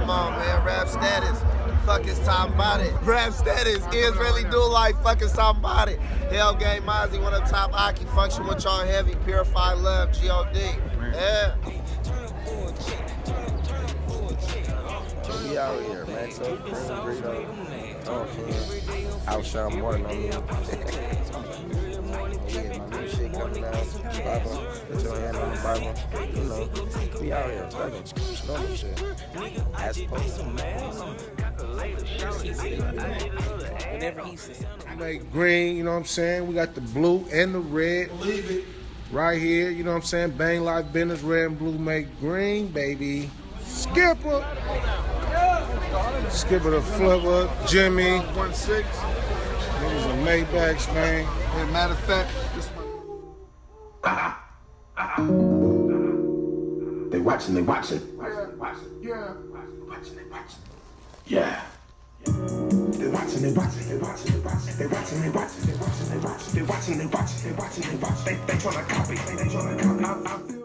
Come on, man. RapStatus. Fucking somebody. RapStatus is really do like fucking somebody. Hell Game Mozzy, one of the top Aki. Function with y'all heavy. Purified love. G.O.D. Yeah. We out here, Maxo Kream, Greedo. Outshine more than on me. Yeah, my new shit coming out. Bible, put your hand on the Bible. You know, we out here, brother. Normal shit. As opposed to whatever he said. We make green, you know what I'm saying? We got the blue and the red. Believe it. Right here, you know what I'm saying? Bang Life Business, red and blue make green, baby. Skippa. Skippa the Flippa, Jimmy. 1-6. Niggas are Maybachs, man. As a matter of fact, this They watching. Yeah. Yeah. They watching. They tryna copy.